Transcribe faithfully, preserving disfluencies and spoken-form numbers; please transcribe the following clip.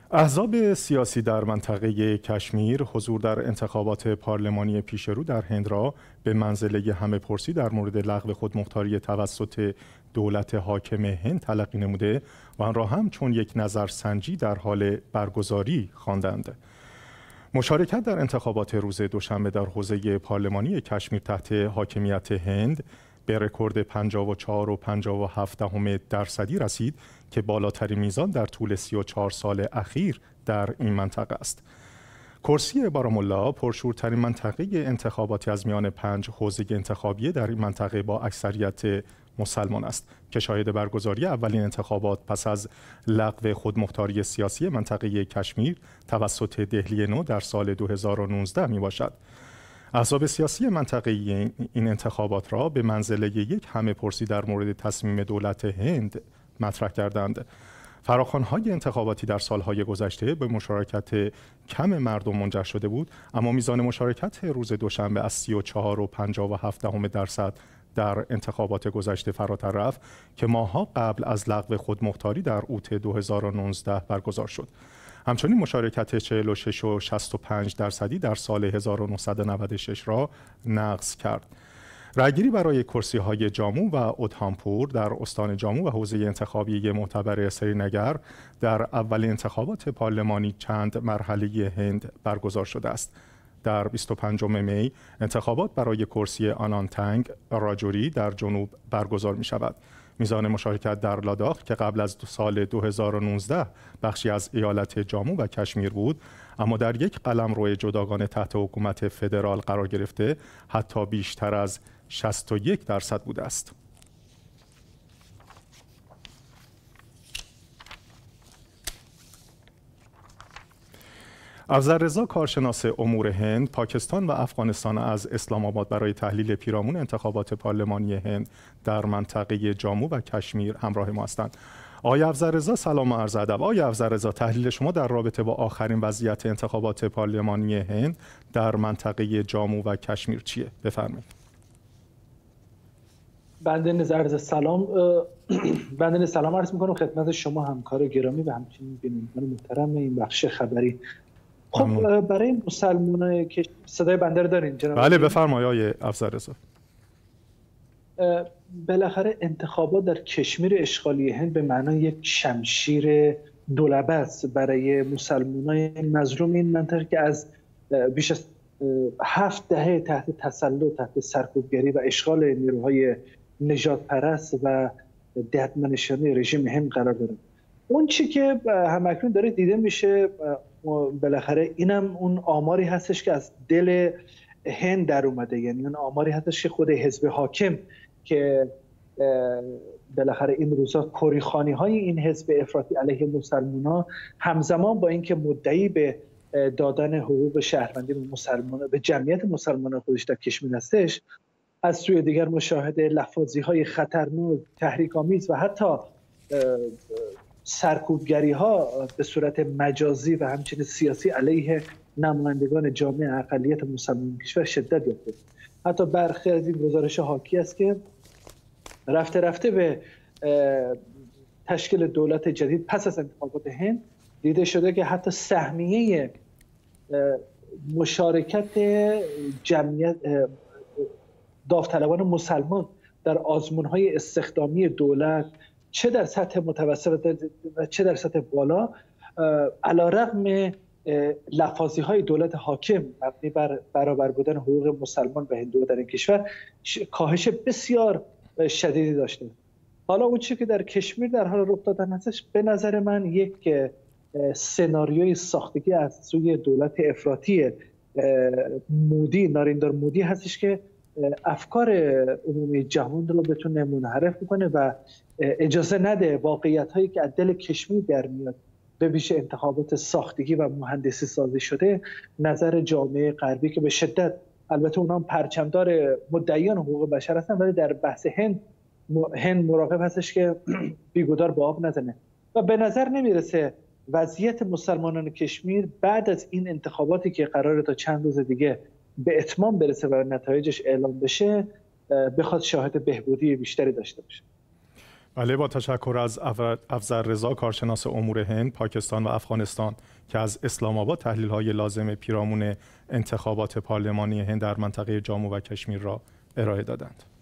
احزاب سیاسی در منطقه کشمیر حضور در انتخابات پارلمانی پیشرو در هند را به منزله همه‌پرسی در مورد لغو خودمختاری توسط دولت حاکم هند تلقی نموده و آن را هم چون یک نظرسنجی در حال برگزاری خواندند. مشارکت در انتخابات روز دوشنبه در حوزه پارلمانی کشمیر تحت حاکمیت هند به رکورد پنجاه و چهار و پنجاه و هفت دهم درصدی رسید که بالاترین میزان در طول سی و چهار سال اخیر در این منطقه است. کرسی بارامولا پرشورترین منطقه انتخاباتی از میان پنج حوزه انتخابی در این منطقه با اکثریت مسلمان است که شاهد برگزاری اولین انتخابات پس از لغو خودمختاری سیاسی منطقه کشمیر توسط دهلی نو در سال دو هزار و نوزده می باشد. احزاب سیاسی منطقه این انتخابات را به منزله یک همه‌پرسی در مورد تصمیم دولت هند مطرح کردند. فراخوان‌های انتخاباتی در سالهای گذشته به مشارکت کم مردم منجر شده بود، اما میزان مشارکت روز دوشنبه از سی و چهار و پنجاه و هفت دهم درصد در انتخابات گذشته فراتر رفت که ماه‌ها قبل از لغو خودمختاری در اوت دو هزار و نوزده برگزار شد. همچنین مشارکت چهل و شش و شصت و پنج درصدی در سال هزار و نهصد و نود و شش را نقض کرد. رأیگیری برای کرسی‌های جامو و اودهامپور در استان جامو و حوزه انتخابی معتبر سرینگر در اولین انتخابات پارلمانی چند مرحله هند برگزار شده است. در بیست و پنجم می انتخابات برای کرسی آنانتنگ راجوری در جنوب برگزار می شود. میزان مشارکت در لاداخ که قبل از سال دو هزار و نوزده بخشی از ایالت جامو و کشمیر بود، اما در یک قلمرو جداگانه تحت حکومت فدرال قرار گرفته، حتی بیشتر از شصت و یک درصد بوده است. افضل رضا کارشناس امور هند، پاکستان و افغانستان از اسلام آباد برای تحلیل پیرامون انتخابات پارلمانی هند در منطقه جامو و کشمیر همراه ما هستند. آقای افضل رضا سلام و عرض ادب. آقای افضل رضا، تحلیل شما در رابطه با آخرین وضعیت انتخابات پارلمانی هند در منطقه جامو و کشمیر چیه؟ بفرمایید. بنده نظر سلام بنده سلام عرض می‌کنم خدمت شما همکار گرامی و همچنین بینندگان محترم این بخش خبری. خب برای مسلمانان که صدای بنده رو دارین جناب؟ بله بفرمایید آقای افضل رضا. بالاخره انتخابات در کشمیر اشغالی هند به معنای یک شمشیر دولبه است برای مسلمانان مظلوم این منطقه که از بیش از هفت دهه تحت تسلط، تحت سرکوبگری و اشغال نیروهای نژاد پرست و ددمنشانه رژیم هند قرار دارند. اون چی که همکنون داره دیده میشه، بالاخره اینم اون آماری هستش که از دل هند در اومده، یعنی اون آماری هستش که خود حزب حاکم که بالاخره این روزا کریخانی های این حزب افراطی علیه مسلمانان همزمان با اینکه مدعی به دادن حقوق شهروندی به مسلمان به جمعیت مسلمانان خودش در کشمیر هستش، از سوی دیگر مشاهده لفاظی های خطرناک، تحریک‌آمیز و حتی سرکوبگری ها به صورت مجازی و همچنین سیاسی علیه نمایندگان جامعه اقلیت مسلمان کشور شدت یافته. حتی برخی از این گزارش حاکی است که رفته رفته به تشکیل دولت جدید پس از انتخابات هند دیده شده که حتی سهمیه مشارکت جمعیت داوطلبان مسلمان در آزمون‌های استخدامی دولت چه در سطح متوسط و چه در سطح بالا علیرغم لفاظی‌های دولت حاکم مبنی بر برابر بودن حقوق مسلمان و هندوها در این کشور کاهش بسیار شدیدی داشته. حالا اون چیزی که در کشمیر در حال رخ دادن هستش به نظر من یک سناریوی ساختگی از سوی دولت افراطی مودی، ناریندر مودی هستش که افکار عمومی جهان رو بتونه منحرف بکنه و اجازه نده واقعیت هایی که از دل کشمیر در میاد، به ویژه انتخابات ساختگی و مهندسی سازی شده، نظر جامعه غربی که به شدت، البته اونها پرچمدار مدعیان حقوق بشر هستن، ولی در بحث هند هند مراقب هستش که بیگودار به آب نزنه و به نظر نمیرسه وضعیت مسلمانان کشمیر بعد از این انتخاباتی که قراره تا چند روز دیگه به اتمام برسه و نتایجش اعلام بشه بخواد شاهد بهبودی بیشتری داشته باشه. بله، با تشکر از افضل رضا، کارشناس امور هند، پاکستان و افغانستان که از اسلام آباد تحلیل‌های لازم پیرامون انتخابات پارلمانی هند در منطقه جامو و کشمیر را ارائه دادند.